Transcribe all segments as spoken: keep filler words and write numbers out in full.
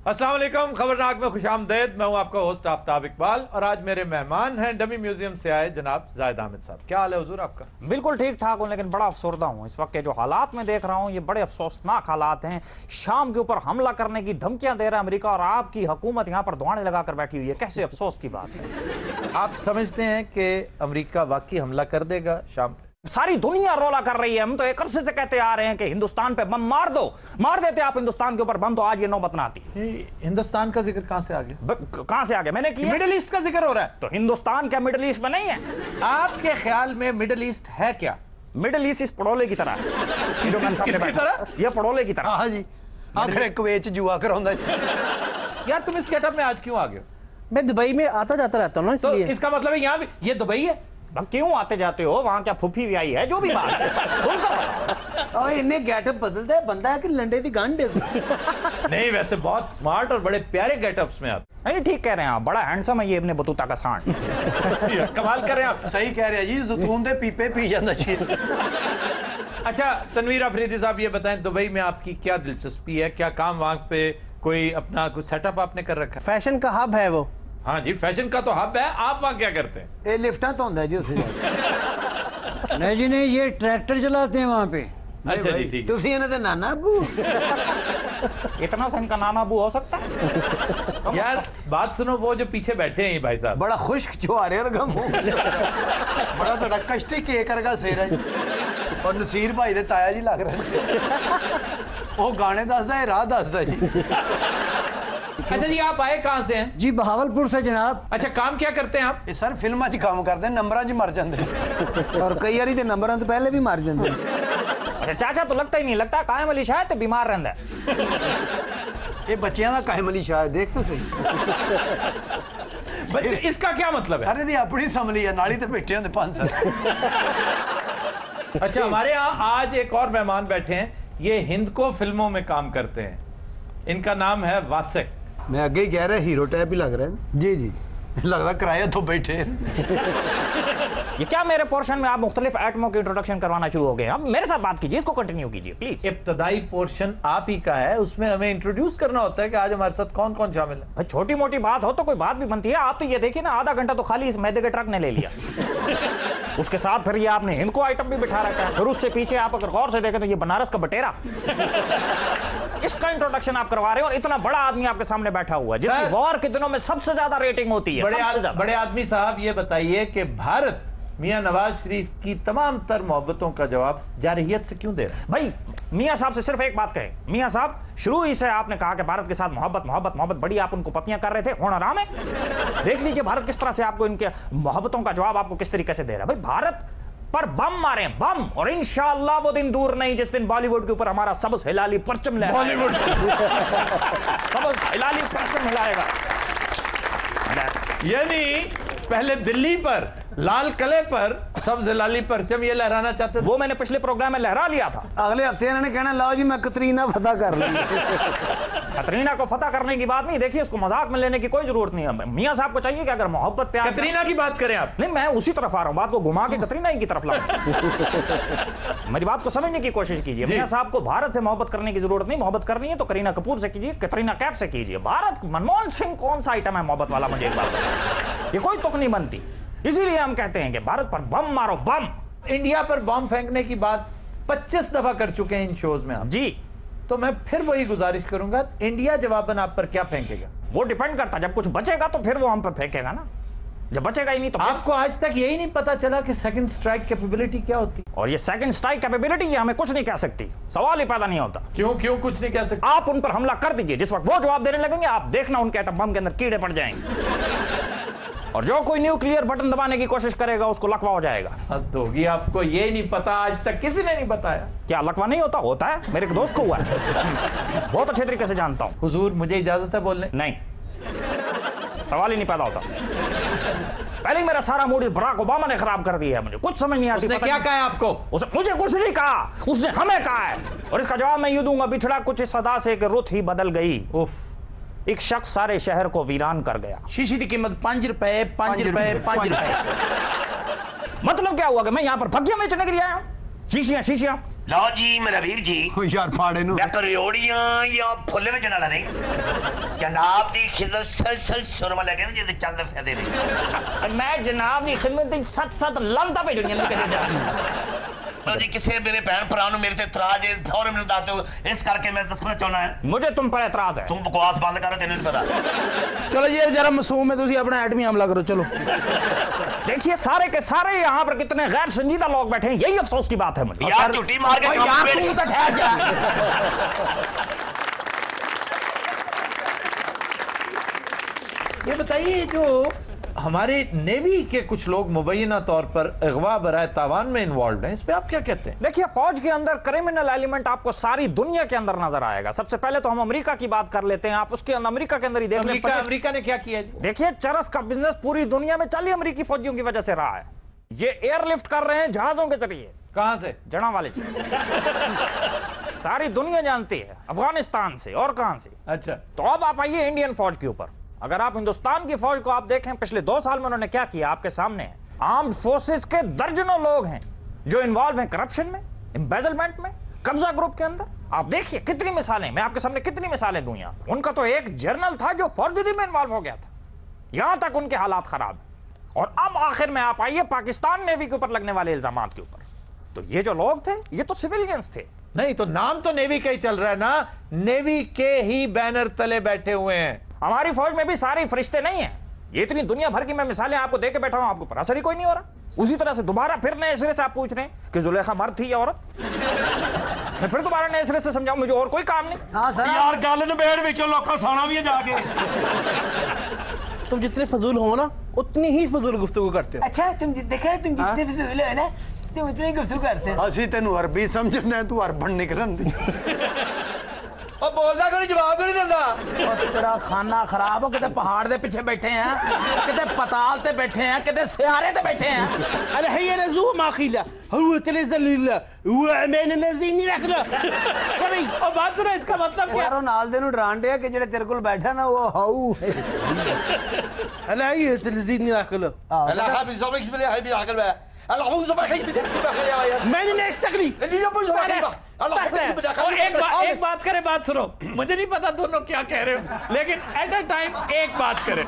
अस्सलाम वालेकुम, खबरनाक में खुश आमदेद। मैं हूं आपका होस्ट आफ्ताब इकबाल और आज मेरे मेहमान हैं डमी म्यूजियम से आए जनाब जाहिद अहमद साहब। क्या हाल है हुजूर आपका? बिल्कुल ठीक ठाक हूं, लेकिन बड़ा अफसरदा हूं इस वक्त के जो हालात में देख रहा हूं, ये बड़े अफसोसनाक हालात हैं। शाम के ऊपर हमला करने की धमकियां दे रहा है अमेरिका और आपकी हुकूमत यहां पर दुआने लगाकर बैठी हुई है। कैसे अफसोस की बात है। आप समझते हैं कि अमेरिका वाकई हमला कर देगा शाम? सारी दुनिया रोला कर रही है। हम तो एक अरसे से कहते आ रहे हैं कि हिंदुस्तान पे बम मार दो, मार देते आप हिंदुस्तान के ऊपर बम, तो आज ये नौबत ना आती। हिंदुस्तान का जिक्र कहां से आ गया? कहां से आ गया? मैंने किया। मिडिल ईस्ट का जिक्र हो रहा है, तो हिंदुस्तान क्या मिडिल ईस्ट में नहीं है? आपके ख्याल में मिडिल ईस्ट है क्या? मिडिल ईस्ट इस पड़ोले की तरह है। जो मैंने सामने बैठा, ये पड़ोले की तरह। हाँ जी, आखिर कुवैत जुआ कराਉਂਦਾ यार तुम इस गेटअप में आज क्यों आ गए? मैं दुबई में आता जाता रहता हूँ ना, तो इसलिए। इसका मतलब है यहाँ भी ये दुबई है? क्यों आते जाते हो? वहां क्या फुफी भी आई है? जो भी बात है। और इन्हें गेटअप बदलता है बंदा है कि लंडे की गंढ। नहीं, वैसे बहुत स्मार्ट और बड़े प्यारे गेटअप्स में आप। नहीं ठीक कह रहे हैं आप, बड़ा हैंडसम है ये इब्ने बतूता का सांड। कमाल कर रहे हैं आप। सही कह रहे हैं जी, जैतून दे पीपे पी जाता छी। अच्छा तनवीर अफरीदी साहब, ये बताएं दुबई में आपकी क्या दिलचस्पी है? क्या काम वहां पे कोई अपना कोई सेटअप आपने कर रखा है? फैशन का हब है वो। हाँ जी, फैशन का तो हब है। आप वहां क्या करते हैं? ये लिफ्टा तो होता है जी उसे। नहीं जी नहीं, ये ट्रैक्टर चलाते हैं वहां पे। अच्छा जी ठीक तुसी इन्हें तो नाना अबू। इतना सा इनका नाना अबू हो सकता है? यार बात सुनो, वो जो पीछे बैठे हैं ये भाई साहब, बड़ा खुश्क जो आ रहे रगम बड़ा तो कश्ती के करगा सिर है और नसीर भाई दे ताया जी लग रहे। वो गाने दसदा है, राह दसदा जी। अच्छा जी, आप आए कहां से हैं? जी बहावलपुर से जनाब। अच्छा, काम क्या करते हैं आप? ये सर फिल्मां च काम करते हैं, नंबरां च मर जाते और कई बारी तो नंबरां तो पहले भी मर जाते। अच्छा चाचा तो लगता ही नहीं, लगता कायम अली शायद तो बीमार रहता है। ये बच्चियां का कायम अली शाह देख तो सही। बच्चे, इसका क्या मतलब है? अरे दी अपनी समझ है, नाली तो बैठे होंगे पांच साल। अच्छा, हमारे यहाँ आज एक और मेहमान बैठे हैं, ये हिंद को फिल्मों में काम करते हैं। इनका नाम है वासिक। मैं आगे ही कह रहा हीरो टाइप ही लग रहा है। जी जी, लगता किराया तो बैठे। ये क्या मेरे पोर्शन में आप मुख्तलिफ एटमों की इंट्रोडक्शन करवाना शुरू हो गए? अब मेरे साथ बात कीजिए, इसको कंटिन्यू कीजिए प्लीज। इब्तदाई पोर्शन आप ही का है, उसमें हमें इंट्रोड्यूस करना होता है कि आज हमारे साथ कौन कौन शामिल है। भाई छोटी मोटी बात हो तो कोई बात भी बनती है। आप तो ये देखिए ना, आधा घंटा तो खाली इस मैदे के ट्रक ने ले लिया। उसके साथ फिर ये आपने हिंद को आइटम भी बिठा रखा है। फिर उससे पीछे आप अगर गौर से देखें तो ये बनारस का बटेरा, इसका इंट्रोडक्शन आप करवा रहे हो और इतना बड़ा आदमी आपके सामने बैठा हुआ है जिसकी वॉर के दिनों में सबसे ज्यादा रेटिंग होती है। बड़े आद, बड़े आदमी साहब, ये बताइए कि भारत मियां नवाज शरीफ की तमाम तर मोहब्बतों का जवाब जारहियत से क्यों दे रहा है? भाई मियां साहब से सिर्फ एक बात कहें, मियां साहब शुरू ही से आपने कहा कि भारत के साथ मोहब्बत मोहब्बत मोहब्बत, बड़ी आप उनको पपियां कर रहे थे। होना आराम है, देख लीजिए भारत किस तरह से आपको इनके मोहब्बतों का जवाब आपको किस तरीके से दे रहा है। भाई भारत पर बम मारे बम, और इंशाअल्लाह वो दिन दूर नहीं जिस दिन बॉलीवुड के ऊपर हमारा सबस हिलाली परचम लहराएगा। बॉलीवुड सबस हिलाली परचम हिलाएगा। यानी पहले दिल्ली पर लाल किले पर सब्ज लाली परचम ये लहराना चाहते थे। वो मैंने पिछले प्रोग्राम में लहरा लिया था। अगले हफ्ते इन्होंने कहना लाओ जी मैं कतरीना फतह कर लूं। कतरीना को फतह करने की बात नहीं, देखिए उसको मजाक में लेने की कोई जरूरत नहीं है। मियां साहब को चाहिए कि अगर मोहब्बत प्यार, कतरीना की बात करें आप। नहीं, मैं उसी तरफ आ रहा हूं, बात को घुमा के कतरीना ही की तरफ लाऊं। मेरी बात को समझने की कोशिश कीजिए। मियां साहब को भारत से मोहब्बत करने की जरूरत नहीं, मोहब्बत करनी है तो करीना कपूर से कीजिए, कतरीना कैफ से कीजिए। भारत मनमोहन सिंह कौन सा आइटम है मोहब्बत वाला? मुझे एक बात, ये कोई तुक नहीं बनती। इसीलिए हम कहते हैं कि भारत पर बम मारो बम। इंडिया पर बम फेंकने की बात पच्चीस दफा कर चुके हैं इन शोज में आप जी। तो मैं फिर वही गुजारिश करूंगा, इंडिया जवाबन आप पर क्या फेंकेगा? वो डिपेंड करता है, जब कुछ बचेगा तो फिर वो हम पर फेंकेगा ना, जब बचेगा ही नहीं तो। आपको आज तक यही नहीं पता चला कि सेकंड स्ट्राइक कैपेबिलिटी क्या होती? और ये सेकंड स्ट्राइक कैपेबिलिटी ये हमें कुछ नहीं कह सकती, सवाल ही पैदा नहीं होता। क्यों क्यों कुछ नहीं कह सकते? आप उन पर हमला कर दीजिए, जिस वक्त वो जवाब देने लगेंगे आप देखना उनके एटम बम के अंदर कीड़े पड़ जाएंगे। और जो कोई न्यूक्लियर बटन दबाने की कोशिश करेगा उसको लकवा हो जाएगा। हद होगी, आपको ये नहीं पता, आज तक किसी ने नहीं बताया। क्या लकवा नहीं होता? होता है, मेरे एक दोस्त को हुआ है, बहुत अच्छे तरीके से जानता हूं। हुजूर मुझे इजाजत है बोलने? नहीं, सवाल ही नहीं पैदा होता। पहले ही मेरा सारा मूड बराक ओबामा ने खराब कर दिया है, मुझे कुछ समझ नहीं आती। उसने क्या कहा है आपको? उसने मुझे कुछ नहीं कहा, उसने हमें कहा है, और इसका जवाब मैं यूं दूंगा, बिछड़ा कुछ इस सदा से कि रुत ही बदल गई। उफ, एक शख्स सारे शहर को वीरान कर गया। शीशी की कीमत पांच रुपए पांच रुपए पांच रुपए। मतलब क्या हुआ कि मैं यहां पर भग्गियां बेचने के लिए आया हूं? शीशियां शीशियां ਲਓ ਜੀ ਮੇਰਾ ਵੀਰ ਜੀ ਓ ਯਾਰ ਫਾੜੇ ਨੂੰ ਮੈਂ ਕਰਿਓੜੀਆਂ ਜਾਂ ਫੁੱਲੇ ਵਿੱਚ ਨਾਲ ਨਹੀਂ ਜਨਾਬ ਦੀ ਖਿਦਮਤ ਸਲਸਲ ਸੁਰਮਾ ਲੈ ਕੇ ਜਿਹਦੇ ਚੰਦ ਫਾਇਦੇ ਨੇ ਮੈਂ ਜਨਾਬ ਦੀ ਖਿਦਮਤ ਵਿੱਚ ਸੱਤ ਸੱਤ ਲਫ਼ਜ਼ਾਂ ਭੇਜਣੀਆਂ ਨੇ ਕਿਤੇ ਜਾ ਜੀ ਕਿਸੇ ਮੇਰੇ ਭੈਣ ਭਰਾ ਨੂੰ ਮੇਰੇ ਤੇ ਇਤਰਾਜ਼ ਹੈ ਫੌਰਨ ਮੈਨੂੰ ਦੱਸ ਦਿਓ ਇਸ ਕਰਕੇ ਮੈਂ ਦੱਸਣਾ ਚਾਹੁੰਦਾ ਹਾਂ मुझे तुम पर एतराज है ਤੂੰ ਬਕਵਾਸ ਬੰਦ ਕਰ ਤੈਨੂੰ ਨਹੀਂ ਪਤਾ चलो ये जरा मासूम है तुसी अपना एटमी हमला करो चलो देखिए सारे के सारे यहाँ पर कितने गैर संजीदा लोग बैठे हैं यही अफसोस की बात है मुझे यार झूठी मार के यार पेट- तू तो ठहर जा ये बताइए जो हमारे नेवी के कुछ लोग मुबैना तौर पर अगवा बराए तावान में इन्वॉल्व हैं इस पे आप क्या कहते हैं? देखिए फौज के अंदर क्रिमिनल एलिमेंट आपको सारी दुनिया के अंदर नजर आएगा सबसे पहले तो हम अमेरिका की बात कर लेते हैं आप उसके अंदर अमेरिका के अंदर ही देख लें अमेरिका अमेरिका ने क्या किया जी? देखिए चरस का बिजनेस पूरी दुनिया में चालीस अमेरिकी फौजियों की वजह से रहा है ये एयरलिफ्ट कर रहे हैं जहाजों के जरिए कहां से? जना वाले से सारी दुनिया जानती है अफगानिस्तान से और कहां से अच्छा तो अब आप आइए इंडियन फौज के ऊपर अगर आप हिंदुस्तान की फौज को आप देखें पिछले दो साल में उन्होंने क्या किया आपके सामने है आर्म्ड फोर्सेस के दर्जनों लोग हैं जो इन्वॉल्व हैं करप्शन में एम्बेजलमेंट में कब्जा ग्रुप के अंदर आप देखिए कितनी मिसालें मैं आपके सामने कितनी मिसालें दूं यहां उनका तो एक जर्नल था जो फौजदारी में इन्वॉल्व हो गया था यहां तक उनके हालात खराब हैं और अब आखिर में आप आइए पाकिस्तान नेवी के ऊपर लगने वाले इल्जाम के ऊपर तो ये जो लोग थे ये तो सिविलियंस थे नहीं तो नाम तो नेवी का ही चल रहा है ना नेवी के ही बैनर तले बैठे हुए हैं हमारी फौज में भी सारे फरिश्ते नहीं हैं ये इतनी दुनिया भर की मैं मिसालें आपको दे के बैठा हूं आपको पर असर ही कोई नहीं हो रहा उसी तरह से दोबारा फिर नए सिरे से आप पूछ रहे हैं कि जुलेखा मर्द थी या औरत मैं फिर दोबारा नए सिरे से समझाऊं मुझे और कोई काम नहीं हाँ सर ਯਾਰ ਗੱਲ ਨਿਬੇੜ ਵਿੱਚੋਂ ਲੋਕਾਂ ਸੌਣਾ ਵੀ ਹੈ ਜਾ ਕੇ तुम जितने फजूल हो ना उतनी ही फजूल गुफ्तगू करते हो अच्छा तुम जि- देखा है तुम जितने भी फजूल हो ना तुम उतने ही गुफ्तगू करते हो ਅਸੀਂ ਤੈਨੂੰ ਅਰਬੀ ਸਮਝਣਾ ਤੂੰ ਅਰਬਨ ਨਿਕਲਣ ਦੀ और बोलता कोई जवाब नहीं देता और तेरा खाना खराब हो किते पहाड़ दे पीछे बैठे हैं किते पताल ते बैठे हैं किते सियारे ते बैठे हैं अरे هي رزوق ما خيله هو تنزل هو امين الذين ياكل कभी और बात सुनो इसका मतलब क्या ਯਾਰ ਉਹ ਨਾਲ ਦੇ ਨੂੰ ਡਰਾਣ ਡਿਆ ਕਿ ਜਿਹੜੇ ਤੇਰੇ ਕੋਲ ਬੈਠਾ ਨਾ ਉਹ ਹਾਊ انا هي الذين ياكل لا خابي زوجك بلا هاي بالعقل بقى الله هو زوجك هي بدك يا मैंने नहीं استقلي اللي يبغى زوجك और एक बात एक बात करे बात सुनो मुझे नहीं पता दोनों क्या कह रहे हो लेकिन एट अ टाइम एक बात करें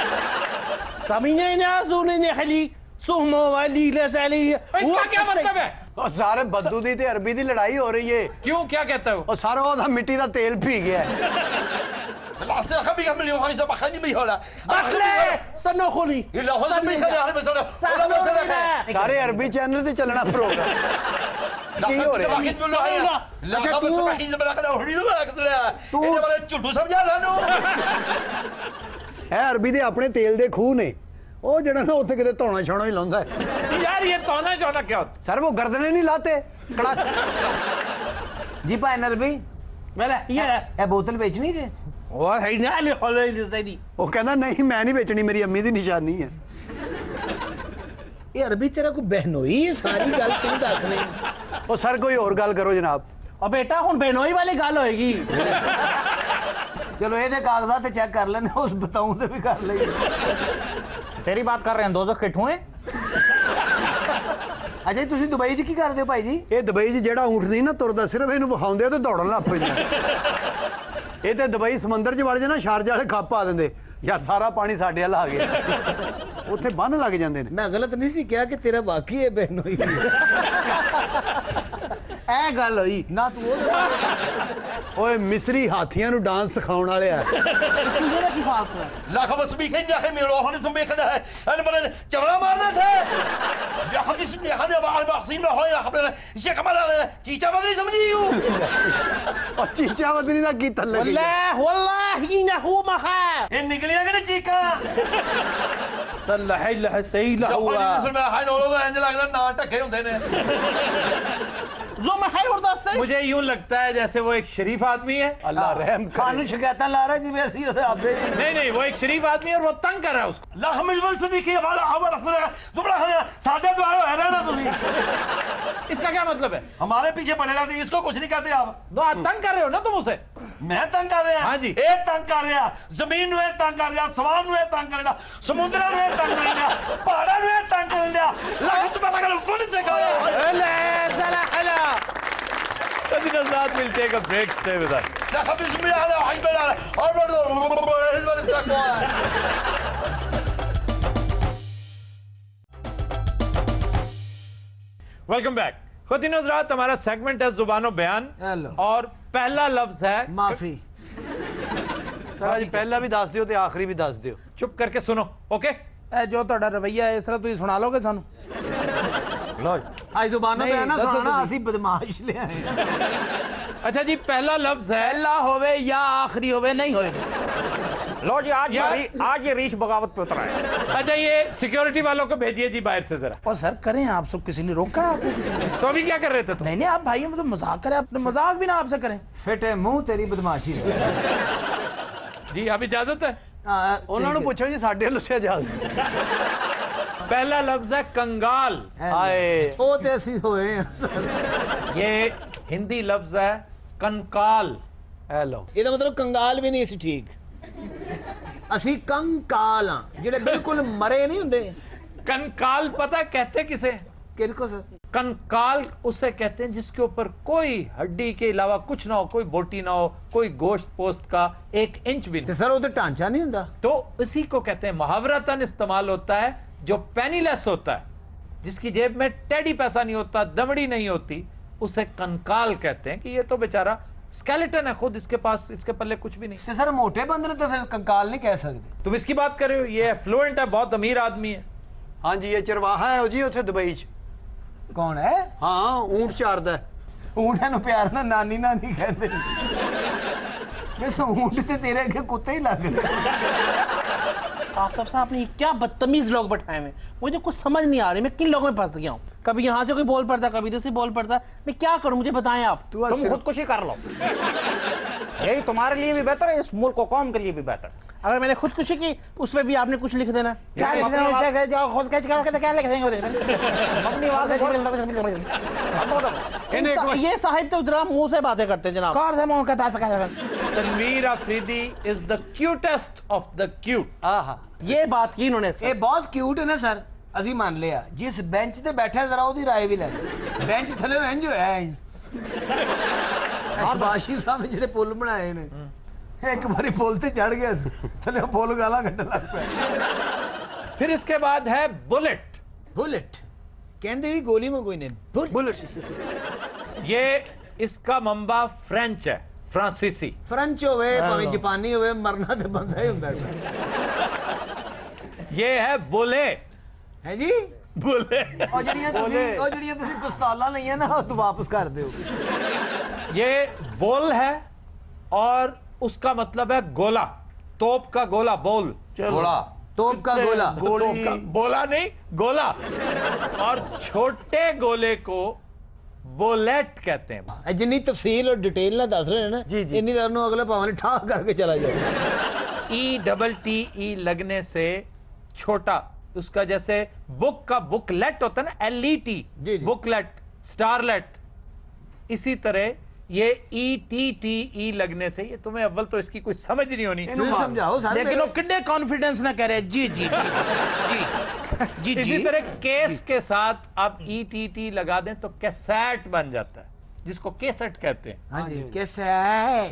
سامعين يازون نخلي صهمه ولي لا زالي इसका क्या मतलब है ਉਹ ਸਾਰੇ ਬੱਦੂ ਦੀ ਤੇ ਅਰਬੀ ਦੀ ਲੜਾਈ ਹੋ ਰਹੀ ਏ क्यों क्या कहते हो ਉਹ ਸਾਰਾ ਉਹਦਾ ਮਿੱਟੀ ਦਾ ਤੇਲ ਪੀ ਗਿਆ العصير خبي كم مليون خمسة بخلي مي هلا بخلي سنخوني لا هو زمي خلي أنا بسوي ولا بسوي ਸਾਰੇ ਅਰਬੀ ਚੈਨਲ ਤੇ ਚੱਲਣਾ ਪ੍ਰੋਗਰਾਮ ਕੀ ਹੋ ਰਿਹਾ لا خبر سبحين بلا كذا وحدي بلا كذا إذا بلا چٹو سمجھا لانو ਇਹ ਅਰਬੀ ਦੇ ਆਪਣੇ ਤੇਲ ਦੇ ਖੂਹ ਨੇ ਉਹ ਜਿਹੜਾ ਨਾ ਉੱਥੇ ਕਿਤੇ ਧੋਣਾ ਛਾਉਣਾ ਹੀ ਲਾਉਂਦਾ यार ये तोना चोना क्या होता ਸਰ ਉਹ ਗਰਦਨੇ ਨਹੀਂ ਲਾਤੇ ਕੜਾ जी पाइनर भी मेरा ये ये बोतल बेचनी थी और है ना ले खोले जैसी ਉਹ ਕਹਿੰਦਾ ਨਹੀਂ ਮੈਂ ਨਹੀਂ ਵੇਚਣੀ ਮੇਰੀ ਅੰਮੀ ਦੀ ਨਿਸ਼ਾਨੀ ਹੈ ये अरबी तेरा को बहनोई सारी गल तू दस नहीं ਉਹ ਸਰ ਕੋਈ ਹੋਰ ਗੱਲ ਕਰੋ ਜਨਾਬ और बेटा हुन बहनोई वाली गल होएगी चलो ये कागजात चेक कर लेने उस बताऊं तो भी कर लेंगे तेरी बात कर रहे हैं दोजख के ठुए अच्छा तुम दुबई च की करते हो भाई जी ਇਹ ਦੁਬਈ 'ਚ ਜਿਹੜਾ ਊਂਠ ਨਹੀਂ ਨਾ ਤੁਰਦਾ ਸਿਰਫ ਇਹਨੂੰ ਵਿਖਾਉਂਦੇ ਆ ਤੇ ਦੌੜਨ ਲੱਗ ਪੈਂਦਾ ਇਹ ਤੇ ਦੁਬਈ ਸਮੁੰਦਰ 'ਚ ਵੜ ਜੇ ਨਾ ਸ਼ਾਰਜਾ ਵਾਲੇ ਖੱਪ ਪਾ ਦਿੰਦੇ ਯਾਰ ਸਾਰਾ ਪਾਣੀ ਸਾਡੇ ਵੱਲ ਆ ਗਿਆ ਉੱਥੇ ਬੰਨ ਲੱਗ ਜਾਂਦੇ ਨੇ मैं गलत नहीं सी क्या कि तेरा वाकई है बहनोई ऐ गल होई ना तू ਓਏ ਮਿਸਰੀ ਹਾਥੀਆਂ ਨੂੰ ਡਾਂਸ ਸਿਖਾਉਣ ਵਾਲੇ ਆ तुझे की फालतू है لا خبر سبيك يا اخي ميرو هون ثم بيخدها انا بلا جبلا مارنا थे يا خبر اسمي هذا بعد بخصيم له يا خبر الشيخ كمال چيچا بدري سمجھيو ਉਹ ਚੀਚਾ ਵਦਨੀ ਦਾ ਕੀ ਥੱਲੇ ਗਈ والله والله انه مخا ان نقليا كده چيكا صلح الا حستيل هو هو اسمه هاي نورو انج لگدا نا ٹکے ہوندے نے زو ما خير وردا مجھے یوں لگتا ہے جیسے وہ ایک شریف آدمی ہے اللہ رحم خانو شکایت لا رہا جی ویسی ہوتے آپ نہیں نہیں وہ ایک شریف آدمی ہے اور وہ تنگ کر رہا ہے اس کو لا ہم اس سے دیکھیے والا خبر اصل ہے زبڑا ہے سادہ تو ہے رہنا تم اس کا کیا مطلب ہے ہمارے پیچھے پڑے رہتے اس کو کچھ نہیں کہتے آپ نو تنگ کر رہے ہو نا تم اسے میں تنگ کر رہا ہاں جی اے تنگ کر رہا زمین نو تنگ کر رہا سوان نو تنگ کر رہا سمندر نو تنگ کر رہا پہاڑا نو تنگ کر رہا لاکھ تو پتہ کر فن سے کہا لا زلا حلا Continue Azad, we'll take a break. Stay with us. Welcome back. Continue Azad, ہمارا سیگمنٹ ہے زبانو بیان Hello. اور پہلا لفظ ہے معافی سر جی پہلا بھی دس دیو تے آخری بھی دس دیو. چپ کر کے سنو اوکے اے جو تہاڈا رویہ ہے اس طرح تسی سنا لو گے سانو آج زبانوں پہ نہیں، ہے نا دسو سنانا تو اسی بدماش لے آئے اچھا جی پہلا لفظ ہے پہلا ہوئے یا آخری ہوئے نہیں ہوئے لو جی آج یا- یہ- آج یہ ریچھ بغاوت پہ اترا ہے. اچھا یہ سیکیورٹی والوں کو بھیجیے جی باہر سے ذرا اور سر کریں آپ سب کسی نے روکا ہے آپ کو کسی نے تو ابھی کیا کر رہے تھے تم نہیں نہیں آپ بھائی ہم تو مذاق کریں اپنے مذاق بھی نہ آپ سے کریں فٹے منہ تیری بدماشی جی اب اجازت ہے انہوں نے پوچھو جی ساڈے لسے اجازت. پہلا لفظ ہے کنگال آئے وہ تے اسی ہوئے ہیں یہ ہندی لفظ ہے کنکال ہیلو یہ مطلب کنگال بھی نہیں اسی ٹھیک اسی کنکال ہاں جڑے بالکل مرے نہیں ہوندے کنکال پتہ کہتے کسے کن کو سر کنکال اسے کہتے ہیں جس کے اوپر کوئی ہڈی کے علاوہ کچھ نہ ہو کوئی بوٹی نہ ہو کوئی گوشت پوست کا ایک انچ بھی تے نہیں سر وہ تو ٹانچہ نہیں ہوندا تو اسی کو کہتے ہیں محاورتاً استعمال ہوتا ہے جو پینی لیس ہوتا ہے جس کی جیب میں ٹیڈی پیسہ نہیں ہوتا دمڑی نہیں ہوتی اسے کنکال کہتے ہیں کہ یہ تو بیچارہ اسکیلیٹن ہے خود اس کے پاس اس کے پلے کچھ بھی نہیں. تے سر موٹے بندے تو پھر کنکال نہیں کہہ سکتے تم اس کی بات کر رہے ہو یہ فلوئنٹ ہے بہت امیر آدمی ہے ہاں جی یہ چرواہا ہے جی اتنے دبئی چ کون ہے ہاں اونٹ چاردا ہے. اونٹاں نو پیار نال نانی نانی کہندے میں تو اونٹ تے تیرے اگے کتے ہی لگ رہے آفتاب صاحب نے یہ کیا بدتمیز لوگ بٹھائے ہوئے مجھے کچھ سمجھ نہیں آ رہی میں کن لوگوں میں پھنس گیا ہوں کبھی یہاں سے کوئی بول پڑتا ہے کبھی ادھر سے بول پڑتا ہے میں کیا کروں مجھے بتائیں آپ تم خودکشی کر لو یہی تمہارے لیے بھی بہتر ہے اس ملک و قوم کے لیے بھی بہتر. اگر میں نے خودکشی کی اس پہ بھی آپ نے کچھ لکھ دینا کیا لکھ اپنی بات- دینا جاؤ خود کیا کیا لکھ دیں گے اپنی بات سے یہ صاحب تو ذرا منہ سے باتیں کرتے ہیں جناب کار سے منہ کا Tanveer Afridi is the cutest of the cute. آہا یہ بات کی انہوں نے یہ بہت کیوٹ ہے نا سر اسی مان لیا جس بینچ تے بیٹھا ذرا وہ رائے بھی لے بینچ تھلے انج ہویا ہے اور باشی صاحب نے جڑے پل بنائے نے ایک باری پل تے چڑھ گیا تھلے پل گالا کڈن لگ پیا پھر اس کے بعد ہے بلٹ. بلٹ کہندے بھی گولی میں کوئی نہیں بلٹ یہ اس کا منبع فرینچ ہے فرانسیسی. فرنچ ہوئے پاویں جاپانی ہوئے مرنا تے بندہ ہی ہوندا یہ ہے بولے ہے جی بولے اور جڑیاں تسی اور جڑیاں تسی پستالاں لئیاں نا او تو واپس کر دیو یہ بول ہے اور اس کا مطلب ہے گولا توپ کا گولا بول گولا توپ کا گولا توپ کا بولا نہیں گولا اور چھوٹے گولے کو بولیٹ کہتے ہیں. جنی تفصیل اور ڈیٹیل نہ دس رہے ہیں نا جی جی انی دنوں اگلے پاویں ٹھا کر کے چلا جائے ای ڈبل ٹی ای لگنے سے چھوٹا اس کا جیسے بک کا بک لیٹ ہوتا ہے نا ایل ای ٹی جی جی بک لیٹ اسٹار لیٹ اسی طرح یہ ای ٹی ٹی ای لگنے سے یہ تمہیں اول تو اس کی کوئی سمجھ نہیں ہونی سمجھاؤ سر لیکن وہ کڈے کانفیڈنس نہ کہہ رہے جی جی جی جی اسی جی طرح کیس کے ساتھ آپ ای ٹی ٹی لگا دیں تو کیسٹ بن جاتا ہے جس کو کیسٹ کہتے ہیں. ہاں جی کیسے ہے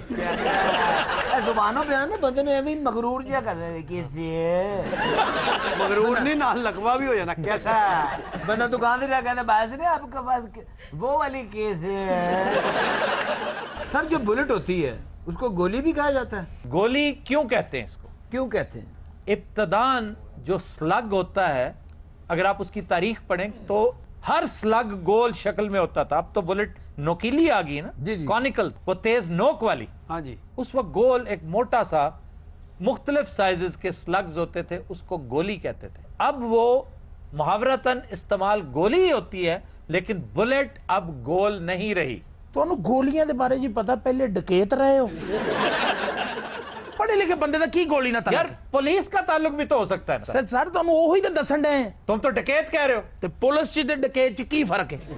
زبانوں پہ نا بندے نے بھی مغرور جہا کر دے کیسے ہے مغرور نہیں نہ لقبہ بھی ہو جانا کیسا بندہ دکان سے کہتا باعث نہیں آپ کے پاس وہ والی کیس ہے سر جو بلٹ ہوتی ہے اس کو گولی بھی کہا جاتا ہے گولی کیوں کہتے ہیں اس کو کیوں کہتے ہیں ابتدان جو سلگ ہوتا ہے اگر آپ اس کی تاریخ پڑھیں تو ہر سلگ گول شکل میں ہوتا تھا. اب تو بلٹ نوکیلی آ گئی نا جی جی کونیکل وہ تیز نوک والی. ہاں جی اس وقت گول ایک موٹا سا مختلف سائزز کے سلگز ہوتے تھے اس کو گولی کہتے تھے. اب وہ محاورتاً استعمال گولی ہی ہوتی ہے لیکن بلٹ اب گول نہیں رہی. تو گولیاں دے بارے جی پتا پہلے ڈکیت رہے ہو پڑھے لکھے بندے دا کی گولی نہ یار پولیس کا تعلق بھی تو ہو سکتا ہے. سر سر تم وہی تو دسن ڈے ہیں تم تو ڈکیت کہہ رہے ہو. تے پولیس چ تے ڈکیت چ کی فرق ہے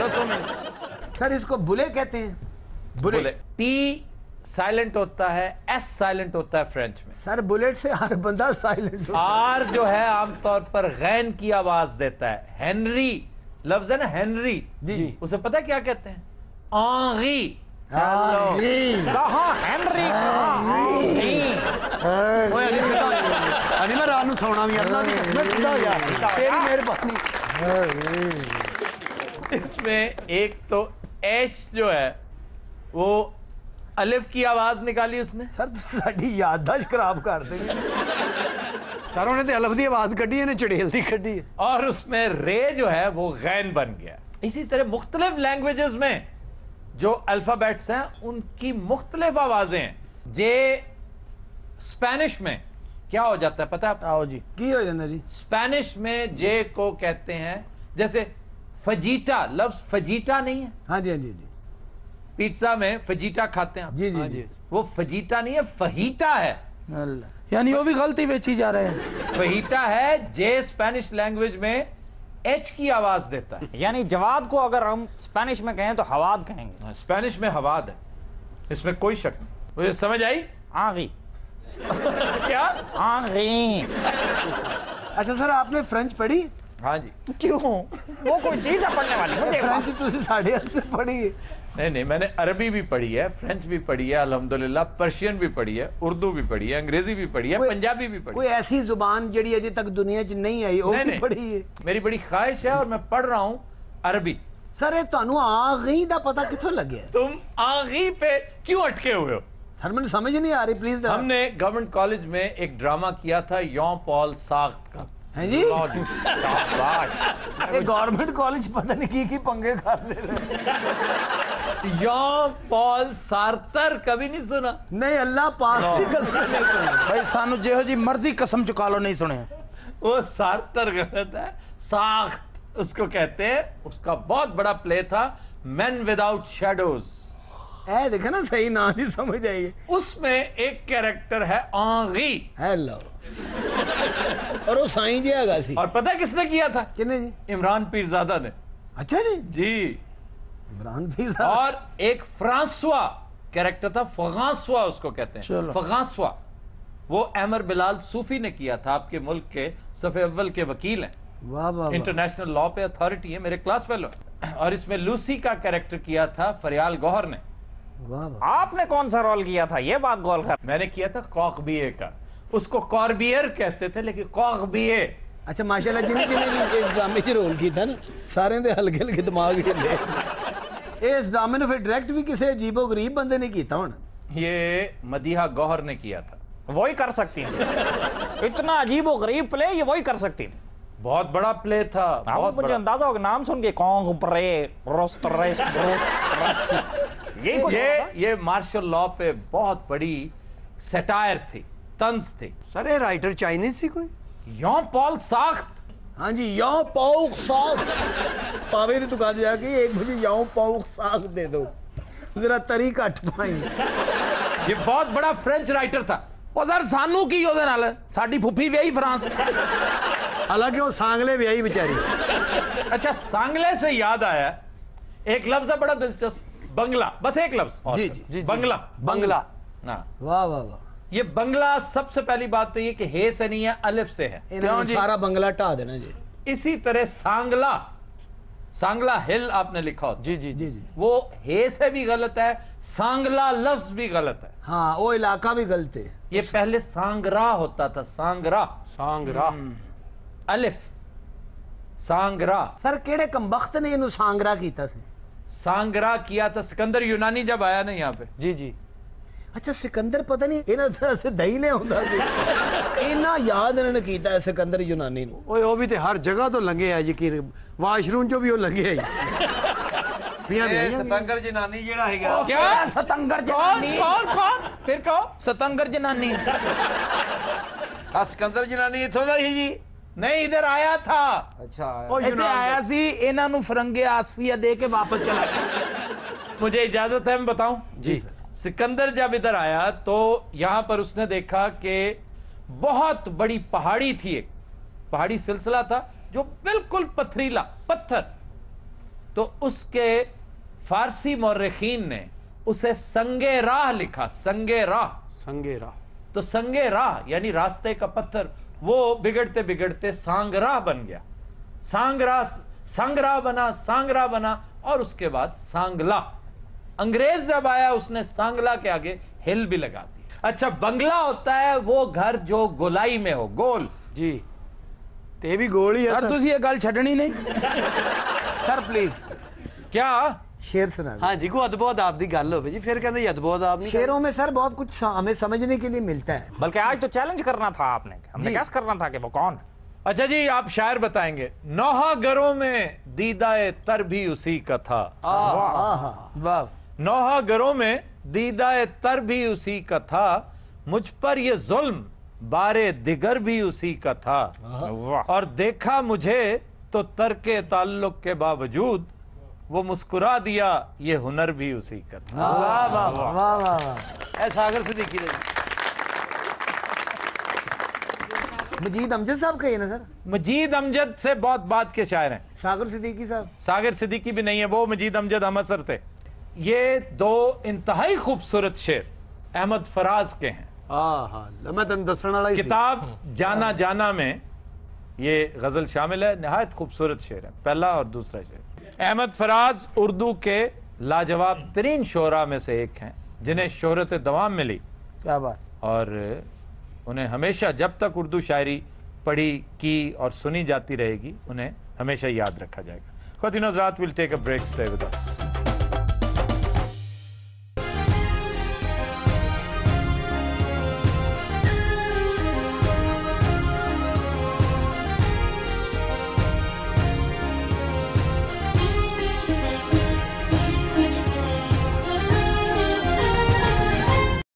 سر اس کو بلے کہتے ہیں بولے ٹی سائلنٹ ہوتا ہے ایس سائلنٹ ہوتا ہے فرینچ میں. سر بلٹ سے ہر بندہ سائلنٹ آر جو ہے عام طور پر غین کی آواز دیتا ہے. ہینری لفظ ہے نا ہینری جی اسے پتہ کیا کہتے ہیں آنری کہاں ہینری ਓਏ ਅਲੀ ਸਿੱਧਾ ਅਲੀ ਮੈਂ ਰਾਤ ਨੂੰ ਸੌਣਾ ਵੀ ਅੱਲਾ ਦੀ ਕਿਸਮਤ ਸਿੱਧਾ ਹੋ ਜਾ ਤੇਰੀ ਮਿਹਰਬਾਨੀ इसमें एक तो एश जो है वो अलिफ की आवाज निकाली उसने ਸਰ ਸਾਡੀ ਯਾਦਦਾਸ਼ਤ ਖਰਾਬ ਕਰ ਦੇਣੀ ਸਰ ਉਹਨੇ ਤੇ ਅਲਫ ਦੀ ਆਵਾਜ਼ ਕੱਢੀ ਇਹਨੇ ਚੜੇਲ ਦੀ ਕੱਢੀ और उसमें रे जो है वो गैन बन गया। इसी तरह मुख्तलिफ लैंग्वेजेस में जो अल्फाबेट्स हैं उनकी मुख्तलिफ आवाजें हैं। जे स्पेनिश में क्या हो जाता है पता है? आओ जी की हो जाता जी? स्पेनिश में जे को कहते हैं जैसे फजीटा, लफ्ज फजीटा नहीं है? हाँ जी हाँ जी जी पिज्जा में फजीटा खाते हैं आप? जी जी जी वो फजीटा नहीं है, फहीटा है। अल्लाह, यानी वो भी गलती बेची जा रहे हैं। फहीटा है। जे स्पेनिश लैंग्वेज में एच की आवाज देता है। यानी जवाद को अगर हम स्पेनिश में कहें तो हवाद कहेंगे। स्पेनिश में हवाद है, इसमें कोई शक नहीं। मुझे समझ आई? आगी क्या? आगी। अच्छा सर आपने फ्रेंच पढ़ी? हाँ जी। क्यों? वो कोई चीज है पढ़ने वाली? मुझे फ्रेंच तुझे साढ़े हस्ते पढ़ी है। नहीं नहीं, मैंने अरबी भी पढ़ी है, फ्रेंच भी पढ़ी है अल्हम्दुलिल्लाह, पर्शियन भी पढ़ी है, उर्दू भी पढ़ी है, अंग्रेजी भी पढ़ी है, कोई- पंजाबी भी पढ़ी कोई है। ऐसी जुबान जड़ी अजे तक दुनिया च नहीं आई वो नहीं, भी नहीं। पढ़ी है? मेरी बड़ी ख्वाहिश है और मैं पढ़ रहा हूँ अरबी। सर ये ਤੁਹਾਨੂੰ आ गई दा पता किथों लगे? तुम आगी पे क्यों अटके हुए हो? सर मुझे समझ नहीं आ रही प्लीज। हमने गवर्नमेंट कॉलेज में एक ड्रामा किया था यौं पॉल साख्त का। हैं जी? लॉ जी। शाबाश। ये गवर्नमेंट कॉलेज पता नहीं की की पंगे कर ले रहे। यौं पॉल सार्तर कभी नहीं सुना? नहीं अल्लाह पाक की कसम नहीं सुनी। भाई सानू जेहो जी मर्जी कसम चुका लो नहीं सुने। वो सार्तर गलत है, साख्त उसको कहते हैं। उसका बहुत बड़ा प्ले था मैन विदाउट शैडोज। ए देखे ना सही ना नहीं समझ आई। उसमें एक कैरेक्टर है आंगी। हेलो और वो साईं जी हैगा सी। और पता है किसने किया था? किने जी? इमरान पीरजादा ने। अच्छा जी जी। इमरान भी और एक फ्रांसवा कैरेक्टर था, फगांसवा उसको कहते हैं। चलो। फगांसवा वो अमर बिलाल सूफी ने किया था। आपके मुल्क के सफे अव्वल के वकील हैं, वाह वाह वाह। इंटरनेशनल लॉ पे अथॉरिटी है, मेरे क्लास फेलो। और इसमें लूसी का कैरेक्टर किया था फरियाल गौहर ने। वाह वाह। आपने कौन सा रोल किया था ये बात गौर कर। मैंने किया था कॉकबिये का। उसको कॉर्बियर कहते थे लेकिन कॉकबिये। अच्छा माशाल्लाह जिन्हें जिन्हें भी इस ड्रामे च रोल किया ना सारे दे हल्के हल्के दिमाग हिले। इस ड्रामे ने फिर डायरेक्ट भी किसी अजीबो गरीब बंदे ने किया हुन। ये मदीहा गौहर ने किया था। वही कर सकती थी। इतना अजीब और गरीब प्ले ये वही कर सकती थी। बहुत बड़ा प्ले था, बहुत बहुत मुझे बड़ा। अंदाजा होगा नाम सुन के कौन प्रे रोस्ट्रेस ये ये ये मार्शल लॉ पे बहुत बड़ी सेटायर थी, तंज थी। ਸਰ ਇਹ ਰਾਈਟਰ ਚਾਈਨੀਜ਼ ਸੀ ਕੋਈ? यों पॉल साख्त। हाँ जी याओ पाउक साग पावे की दुकान जाके एक बजे याओ पाउक साग दे दो जरा तरी कट पाई। ये बहुत बड़ा फ्रेंच राइटर था। ਉਹ ਸਰ ਸਾਨੂੰ ਕੀ ਉਹਦੇ ਨਾਲ? ਸਾਡੀ ਫੁੱਫੀ ਵਿਆਹੀ ਫਰਾਂਸ। ਹਾਲਾਂਕਿ ਉਹ ਸਾਂਗਲੇ ਵਿਆਹੀ ਵਿਚਾਰੀ। अच्छा सांगले से याद आया, एक लफ्ज है बड़ा दिलचस्प, बंगला। बस एक लफ्ज। और जी, फिर। जी, जी, बंगला। ਬੰਗਲਾ। हाँ, वाह वाह वाह। ये बंगला सबसे पहली बात तो ये कि हे से नहीं है, अलिफ से है। इन्होंने सारा बंगला ढा देना जी। इसी तरह सांगला, सांगला हिल आपने लिखा होता, ਜੀ ਜੀ जी जी वो हे से भी गलत है, सांगला लफ्ज भी गलत है। हाँ वो इलाका भी गलत है। ये पहले सांगरा होता था, सांगरा। ਸਾਂਗਰਾ। अलिफ सांगरा। सर केड़े कमबख्त ने इन्हू सांगरा कीता सी? सांगरा किया था सिकंदर यूनानी जब आया ना यहाँ पे। ਜੀ ਜੀ। अच्छा सिकंदर पता नहीं इन्हां तरह से दही ले ਹੁੰਦਾ ਸੀ। इन्ना याद इन्होंने कीता है सिकंदर यूनानी ਨੂੰ। ਓਏ ਉਹ ਵੀ ਤੇ ਹਰ ਜਗ੍ਹਾ ਤੋਂ ਲੰਘੇ ਆ ਯਕੀਨ ਵਾਸ਼ਰੂਮ ਚੋਂ ਵੀ ਉਹ ਲੰਘੇ ਆ ਪੀਆਂ ਦੇ ਸਤੰਗਰ ਜਨਾਨੀ ਜਿਹੜਾ ਹੈਗਾ क्या? ਸਤੰਗਰ कौन ਜਨਾਨੀ। कौन कौन? फिर कहो। ਸਤੰਗਰ ਜਨਾਨੀ। ਆ ਸਿਕੰਦਰ ਜਨਾਨੀ ਇੱਥੋਂ ਦਾ ਹੀ ਜੀ। नहीं, इधर आया था। ਅੱਛਾ ਇੱਥੇ ਆਇਆ ਸੀ ਇਹਨਾਂ ਨੂੰ ਫਰੰਗੇ ਆਸਫੀਆ ਦੇ ਕੇ ਵਾਪਸ चला गया। मुझे इजाजत है मैं बताऊं? जी। सिकंदर जब इधर आया तो यहां पर उसने देखा कि बहुत बड़ी पहाड़ी थी, एक पहाड़ी सिलसिला था जो बिल्कुल पथरीला पत्थर। तो उसके फारसी मौर्रिखीन ने उसे संगे राह लिखा, संगे राह। ਸੰਗੇ ਰਾਹ। तो संगे राह यानी रास्ते का पत्थर, वो बिगड़ते बिगड़ते सांगराह बन गया। सांगराह सांगराह बना, सांगराह बना और उसके बाद सांगला। انگریز جب آیا اس نے سانگلا کے آگے ہل بھی لگا دی. اچھا بنگلہ ہوتا ہے وہ گھر جو گولائی میں ہو, گول. جی تے یہ بھی گول ہی ہے سر تسی یہ گل چھڈنی نہیں. سر پلیز کیا شیر سنا. ہاں جی کوئی ادب و اداب دی گل ہوے جی پھر کہندے جی ادب و اداب نہیں. شیروں میں سر بہت کچھ ہمیں سمجھنے کے لیے ملتا ہے. بلکہ آج تو چیلنج کرنا تھا آپ نے, ہم نے جی. کیس کرنا تھا کہ وہ کون ہے. اچھا جی آپ شاعر بتائیں گے. نوحہ گھروں میں دیدہ تر بھی اسی کا تھا. واہ. نوحہ گھروں میں دیدہ تر بھی اسی کا تھا, مجھ پر یہ ظلم بارے دیگر بھی اسی کا تھا, اور دیکھا مجھے تو ترک تعلق کے باوجود وہ مسکرا دیا یہ ہنر بھی اسی کا تھا. واہ واہ واہ واہ. اے ساگر صدیقی دے مجید امجد صاحب کہیے نا سر. مجید امجد سے بہت بعد کے شاعر ہیں. ساگر صدیقی صاحب. ساگر صدیقی بھی نہیں ہے, وہ مجید امجد احمد سر تھے. یہ دو انتہائی خوبصورت شعر احمد فراز کے ہیں. ہاں ہاں میں تن دسن والا ہی سی. کتاب جانا جانا میں یہ غزل شامل ہے. نہایت خوبصورت شعر ہے, پہلا اور دوسرا شعر. احمد فراز اردو کے لاجواب ترین شعراء میں سے ایک ہیں جنہیں شہرت دوام ملی, کیا بات. اور انہیں ہمیشہ جب تک اردو شاعری پڑھی کی اور سنی جاتی رہے گی انہیں ہمیشہ یاد رکھا جائے گا. خواتین و حضرات, we'll take a break, stay with us.